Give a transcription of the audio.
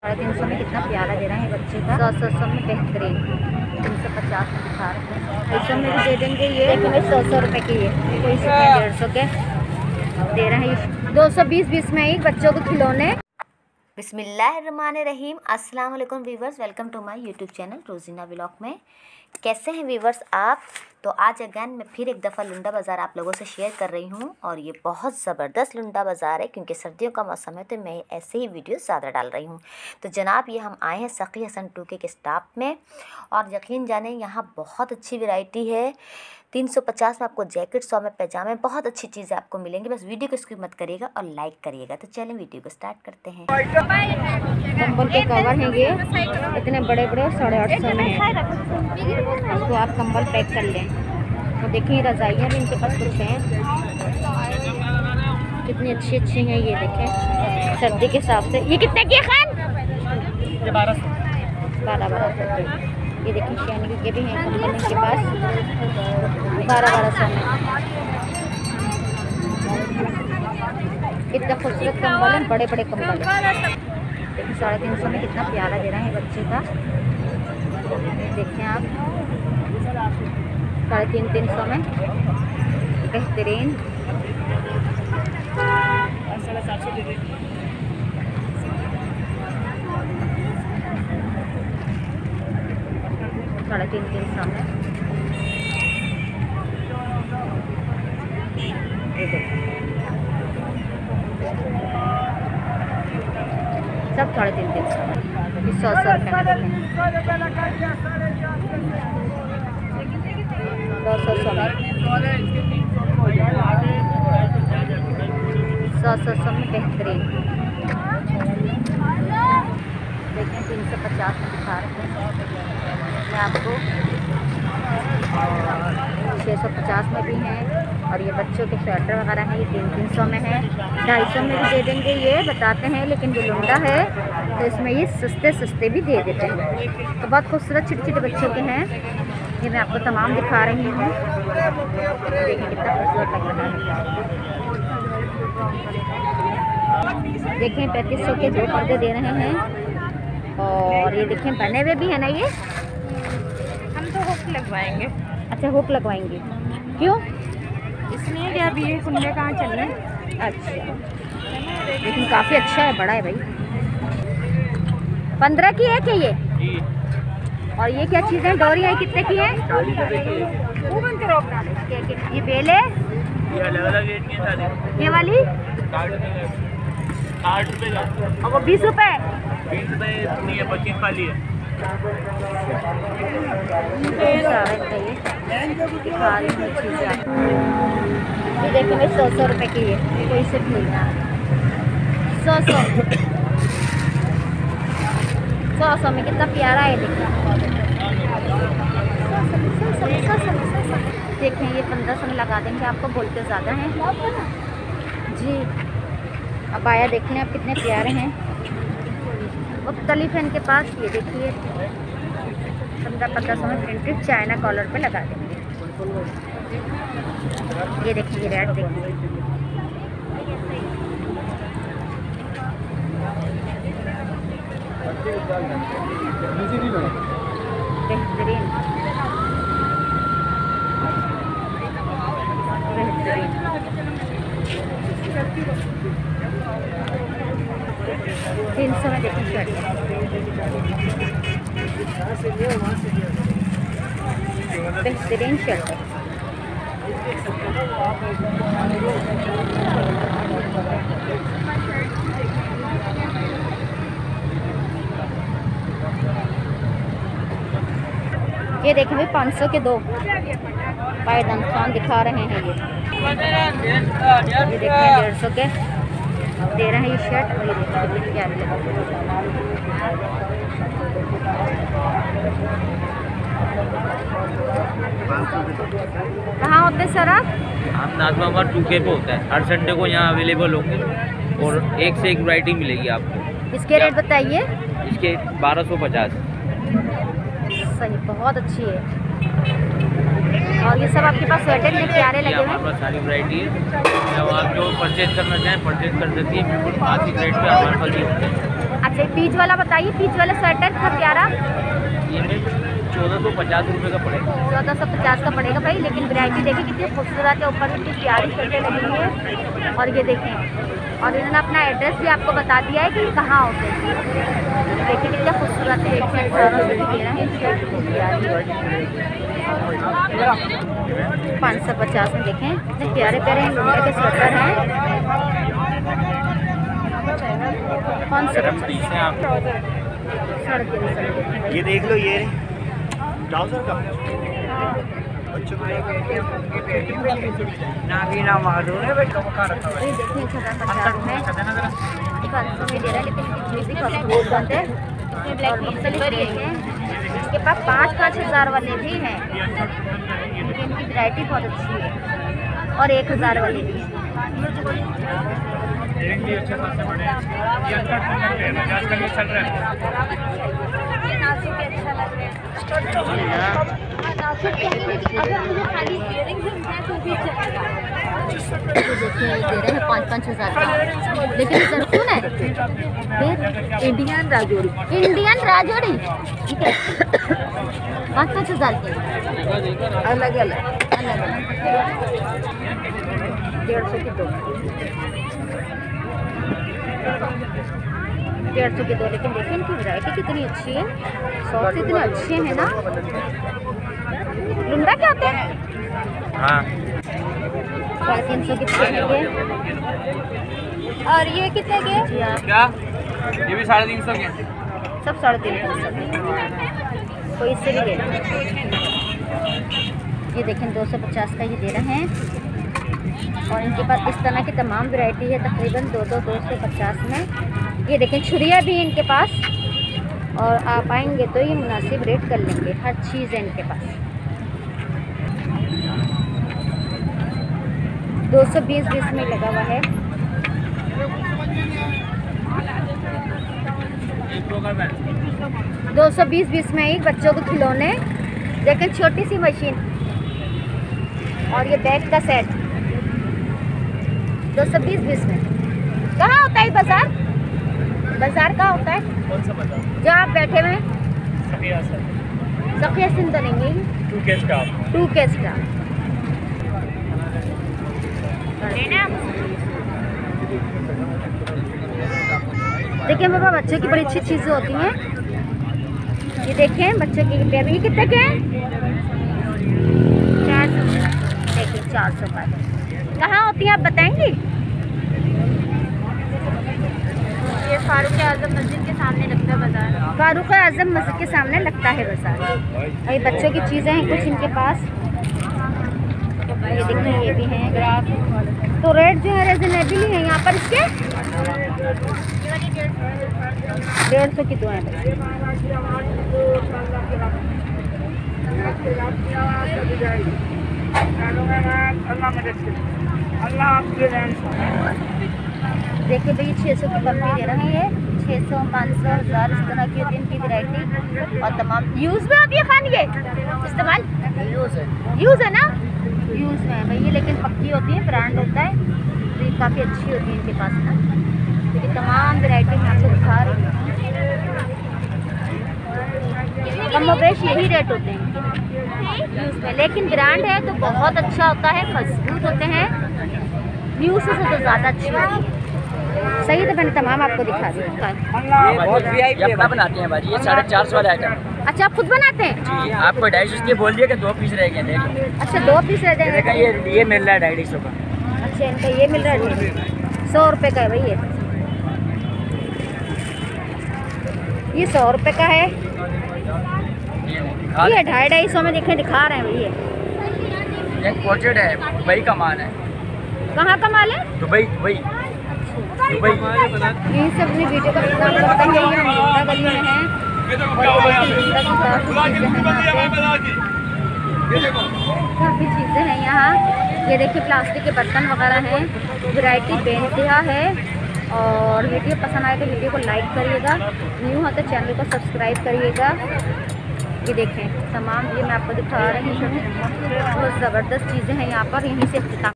350 में कितना प्यारा दे रहे हैं बच्चे का। 100 में बेहतरीन 350 में दिखा रहे हैं। 200 में भी दे देंगे ये, लेकिन 100 रुपये की ये कोई 150 के दे रहे हैं। 220 में एक बच्चों के खिलौने। बिस्मिल्लाहिर्रहमानिर्रहीम। अस्सलाम वालेकुम viewers, welcome to my YouTube channel Rozina vlog में। कैसे हैं वीवर्स आप? तो आज अगैन मैं फिर एक दफ़ा लुंडा बाज़ार आप लोगों से शेयर कर रही हूँ और ये बहुत ज़बरदस्त लुंडा बाज़ार है क्योंकि सर्दियों का मौसम है तो मैं ऐसे ही वीडियो ज़्यादा डाल रही हूँ। तो जनाब ये हम आए हैं सखी हसन 2K के स्टाफ में और यकीन जाने यहाँ बहुत अच्छी वैरायटी है। 350 में आपको जैकेट, 100 में पैजामे, बहुत अच्छी चीज़ें आपको मिलेंगी। बस वीडियो को स्किप मत करिएगा और लाइक करिएगा। तो चलें वीडियो को स्टार्ट करते हैं। कंबल के कवर हैं ये इतने बड़े बड़े, 850 में है। तो आप कंबल पैक कर लें। तो देखिए रज़ाइयाँ भी इनके पास कुछ हैं, कितनी अच्छी अच्छी हैं। ये देखें सर्दी के हिसाब से। ये कितने की है खान? 1200। ये देखिए शैनगी के भी हैं कंबल इनके पास, 1200 में। कितना खूबसूरत कंबल है, बड़े बड़े कंबल है। देखिए 350 में कितना प्यारा दे रहे हैं बच्चे का। देखें आप 350 में बेहतरीन। साढ़े 350 में सब 350 में। 100 रुपये में 200 में 100 में बेहतरीन। देखें 350 में दिखा रहे हैं मैं आपको। 650 में भी हैं और ये बच्चों के स्वेटर वगैरह हैं, ये 300 में है। 250 में भी दे देंगे ये बताते हैं, लेकिन जो लुंडा है तो इसमें ये सस्ते भी दे देते हैं। तो बहुत खूबसूरत छोटे छोटे बच्चों के हैं, ये मैं आपको तमाम दिखा रही हूँ। देखिए कितना खूबसूरत लग रहा है। देखें 3500 के 2 पर्दे दे रहे हैं और ये देखें बने हुए भी है ना। ये हम तो हुक लगवाएंगे। अच्छा हुक लगवाएंगे, क्यों? इसलिए कि अभी ये कुंडे कहाँ चल रहे हैं। अच्छा, लेकिन काफ़ी अच्छा है, बड़ा है भाई। 15 की है क्या ये? और ये क्या चीज़ है? डोरियाँ कितने की है? ये बेल है, ये वाली 8 रुपये का। और वो 20 रुपये। 20 रुपये नहीं है, 25 वाली है। दिखा रही हूँ चीज़ें आपको। ये देखो मैं 100 रुपये की है, कोई से भी लेना 100 में कितना प्यारा है। देखें ये 1500 में लगा देंगे आपको, बोलते ज़्यादा हैं जी। अब आया देख लें आप कितने प्यारे हैं, मुख्तलिफ है इनके पास। ये देखिए 1500 में प्रिंटेड चाइना कॉलर पे लगा देंगे। ये देखिए रेड देखिए, बेहतरीन बेहतरीन। 300 में देखिए शर्ट, बेहतरीन शर्ट है। ये देखें भाई 500 के 2 पायदान खान दिखा रहे हैं। ये देखें 150 के दे रहे हैं ये शर्ट। और ये देखिए क्या कहाँ होते सर आप? हम नाजमा हमारा 2K पे होता है, हर संडे को यहाँ अवेलेबल होंगे और एक से एक वैरायटी मिलेगी आपको। इसके रेट बताइए। इसके 1250। सही, बहुत अच्छी है। और ये सब आपके पास स्वेटर में प्यारे लगे हुए हैं। हमारे पास सारी वैरायटी है, जब आप जो परचेज करना चाहें परचेज कर सकती है, बिल्कुल खास रेट पे हमारे पास ये होते हैं। अच्छा पीच वाला बताइए, पीच वाला स्वेटर था प्यारा, ये 1450 रुपये का पड़ेगा। 1450 का पड़ेगा भाई। लेकिन वैरायटी देखिए कितनी खूबसूरत है, ऊपर कितनी प्यारी शर्टें लगी हुई है। और ये देखें, और इन्होंने अपना एड्रेस भी आपको बता दिया है कि कहाँ होते हैं। देखिए कितना खूबसूरत है, 1800 रुपये की दे रहे हैं शर्ट, प्यारी 550 में। देखें कितने प्यारे प्यारे लुंडे के स्वेटर हैं। कौन से ये देख लो, ये ट्राउजर का बच्चों को नागीना मालूम है बेटा को खा रखा है। ये देखिए 50 में 500 में दे रहा है, लेकिन चीज़ भी काफ़ी खूबसूरत है और मुख्तलिफ रेट है। इसके पास 5-5 हज़ार वाले भी हैं, लेकिन इनकी वैरायटी बहुत अच्छी है। और 1000 वाले भी हैं। देखिए दे रहे हैं 5-5 हज़ार का, लेकिन सरसुन है फिर इंडियन राजौरी, इंडियन राजौरी ठीक है। 5-5 हज़ार के अलग अलग 150 की 2, 150 की 2। लेकिन देखिए इनकी वैरायटी कितनी अच्छी है, सॉफ्ट इतने अच्छे हैं ना। लुंडा क्या होते हैं? हाँ 350 की पड़ेंगे। और ये कितने के? क्या? ये भी 350 के, सब 350 कोई इससे भी ले लो। ये देखें 250 का ये दे रहे हैं। और इनके पास इस तरह की तमाम वैरायटी है, तकरीबन 250 में। ये देखें छुरिया भी है इनके पास, और आप आएंगे तो ये मुनासिब रेट कर लेंगे, हर चीज़ है इनके पास। 220 में लगा हुआ है। 220 में एक बच्चों को खिलौने, देखें छोटी सी मशीन, और ये बैग का सेट 220 में। कहाँ होता है बाजार? बाजार कहाँ होता है? कौन सा बाजार? जहाँ आप बैठे हुए हैं? सखिया सिंह तो नहीं है, 2K स्टाफ। देखिए बाबा बच्चों की बड़ी अच्छी चीज़ें होती हैं। ये देखें बच्चों की पेयर, ये कितने के हैं? 400। देखिए 400 का। कहाँ होती है आप बताएंगी? ये फारूक आजम मस्जिद के सामने लगता है बाजार। फारूक आजम मस्जिद के सामने लगता है बाजार। ये बच्चों की चीज़ें हैं कुछ इनके पास। ये देखिए ये भी हैं। तो रेट जो है रिजनेबल है यहाँ पर इसके। 150 की 2 हैं। देखिए भैया 600 की बर्फी दे रहे हैं, 600, 500, 1000 इस तरह की होती है इनकी वैरायटी। और तमाम यूज़ में आती है खान, ये इस्तेमाल यूज़ है ना, यूज़ में है भैया, लेकिन पक्की होती है, ब्रांड होता है, तो ये काफ़ी अच्छी होती है इनके पास ना। क्योंकि तमाम वैरायटी में आपको दिखा रही हूँ, कम बेश यही रेट होते हैं यूज़ में, लेकिन ब्रांड है तो बहुत अच्छा होता है, मजबूत होते हैं, न्यूज़ से तो ज़्यादा अच्छी होती है। सही तो मैंने तमाम आपको दिखा दिया। बहुत VIP अपना बनाते हैं भाजी, ये 450 वाला आइटम। अच्छा आप खुद बनाते हैं? जी, आपको 250 इसलिए बोल दिया कि 2 पीस रह गए। अच्छा 2 पीस रह जाएंगे। ये मिल रहा है 250 का। अच्छा इनका ये मिल रहा है 100 रुपये का है भाई ये 100 रुपये का है। ये 250-250 में दिखा रहे हैं भैया। एक पोर्ट्रेट है, दुबई का माल है। कहाँ का माल है? दुबई। यहीं से अपनी वीडियो का प्रोग्राम करते हैं। ये हम मुंडा गली में हैं और काफ़ी चीज़ें हैं यहाँ। ये देखिए प्लास्टिक के बर्तन वगैरह हैं, वैरायटी बेनतहा है। और वीडियो पसंद आए तो वीडियो को लाइक करिएगा, न्यू हो तो चैनल को सब्सक्राइब करिएगा। ये देखें तमाम ये मैं आपको दिखा रही हूँ, बहुत ज़बरदस्त चीज़ें हैं यहाँ पर। यहीं से